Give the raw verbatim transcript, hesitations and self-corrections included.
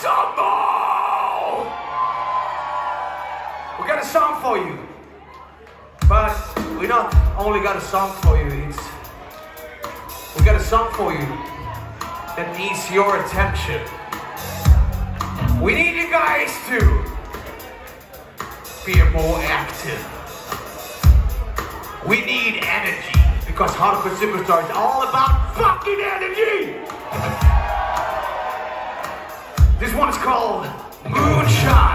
some more! We got a song for you. But we not only got a song for you, it's... We got a song for you that needs your attention. We need you guys to be more active. We need energy, because Hardcore Superstar is all about fucking energy! This one's called Moonshine.